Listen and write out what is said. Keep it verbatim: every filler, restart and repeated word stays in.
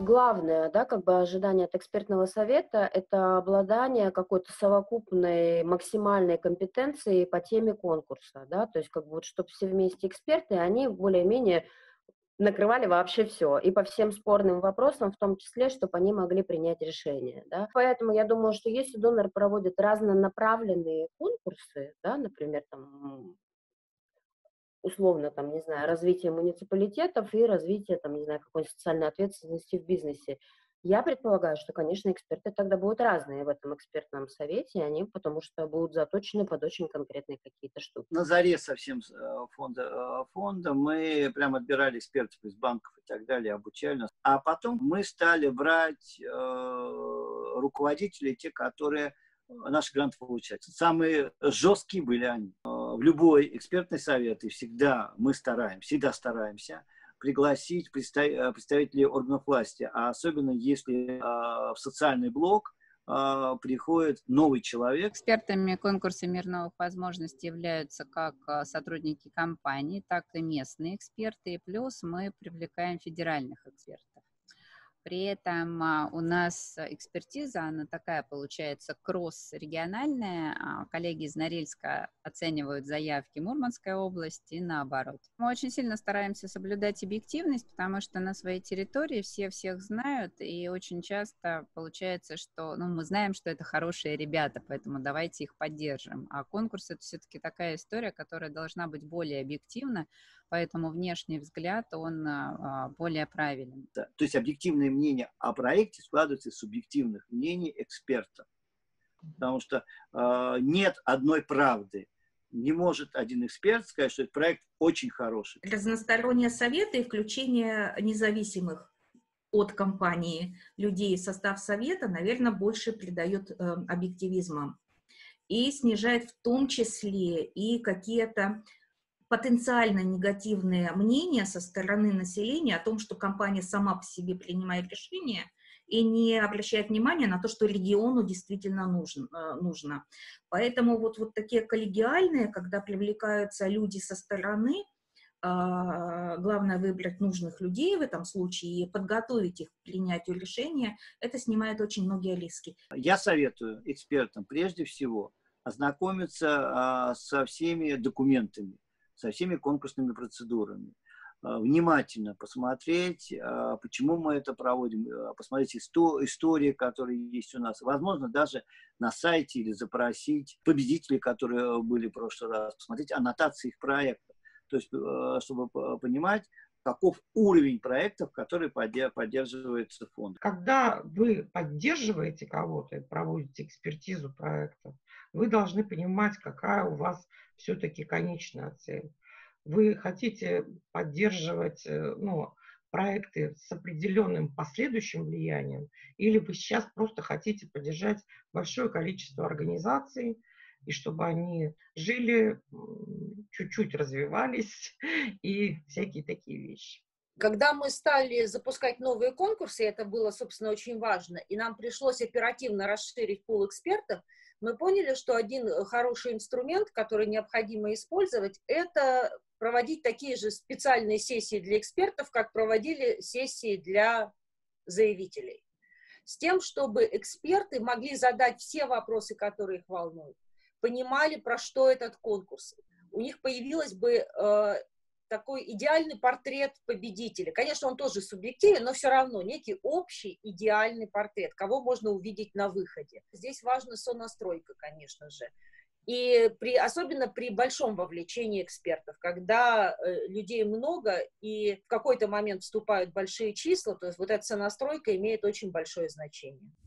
главное, да, как бы ожидание от экспертного совета — это обладание какой-то совокупной максимальной компетенцией по теме конкурса, да, то есть как бы вот чтобы все вместе эксперты, они более-менее накрывали вообще все, и по всем спорным вопросам, в том числе, чтобы они могли принять решение, да. Поэтому я думаю, что если донор проводит разнонаправленные конкурсы, да, например, там, условно, там, не знаю, развитие муниципалитетов и развитие, там, не знаю, какой-нибудь социальной ответственности в бизнесе. Я предполагаю, что, конечно, эксперты тогда будут разные в этом экспертном совете, они потому что будут заточены под очень конкретные какие-то штуки. На заре совсем э, фонда, э, фонда мы прям отбирали экспертов из банков и так далее, обучали нас. А потом мы стали брать э, руководителей, те, которые наши гранты получают. Самые жесткие были они. В любой экспертный совет, и всегда мы стараемся, всегда стараемся пригласить представителей органов власти, а особенно если э, в социальный блок э, приходит новый человек. Экспертами конкурса «Мир новых возможностей» являются как сотрудники компании, так и местные эксперты, и плюс мы привлекаем федеральных экспертов. При этом у нас экспертиза, она такая получается кросс-региональная. Коллеги из Норильска оценивают заявки Мурманской области и наоборот. Мы очень сильно стараемся соблюдать объективность, потому что на своей территории все всех знают, и очень часто получается, что ну, мы знаем, что это хорошие ребята, поэтому давайте их поддержим. А конкурс — это все-таки такая история, которая должна быть более объективна, поэтому внешний взгляд, он а, более правилен. Да, то есть объективное мнение о проекте складывается из субъективных мнений экспертов. Потому что э, нет одной правды. Не может один эксперт сказать, что этот проект очень хороший. Разносторонние советы и включение независимых от компании людей в состав совета, наверное, больше придает э, объективизма и снижает в том числе и какие-то потенциально негативные мнения со стороны населения о том, что компания сама по себе принимает решения и не обращает внимания на то, что региону действительно нужно. нужно. Поэтому вот, вот такие коллегиальные, когда привлекаются люди со стороны, главное выбрать нужных людей в этом случае и подготовить их к принятию решения, это снимает очень многие риски. Я советую экспертам прежде всего ознакомиться со всеми документами, со всеми конкурсными процедурами, внимательно посмотреть, почему мы это проводим, посмотреть истории, которые есть у нас. Возможно, даже на сайте или запросить победителей, которые были в прошлый раз, посмотреть аннотации их проектов. То есть, чтобы понимать, каков уровень проектов, которые поддерживаются фондом. Когда вы поддерживаете кого-то и проводите экспертизу проектов, вы должны понимать, какая у вас все-таки конечная цель. Вы хотите поддерживать ну, проекты с определенным последующим влиянием, или вы сейчас просто хотите поддержать большое количество организаций, и чтобы они жили, чуть-чуть развивались и всякие такие вещи. Когда мы стали запускать новые конкурсы, это было, собственно, очень важно, и нам пришлось оперативно расширить пул экспертов, мы поняли, что один хороший инструмент, который необходимо использовать, это проводить такие же специальные сессии для экспертов, как проводили сессии для заявителей. С тем, чтобы эксперты могли задать все вопросы, которые их волнуют, понимали, про что этот конкурс. У них появилось бы э, такой идеальный портрет победителя. Конечно, он тоже субъективен, но все равно некий общий идеальный портрет, кого можно увидеть на выходе. Здесь важна сонастройка, конечно же. И при, особенно при большом вовлечении экспертов, когда э, людей много и в какой-то момент вступают большие числа, то есть вот эта сонастройка имеет очень большое значение.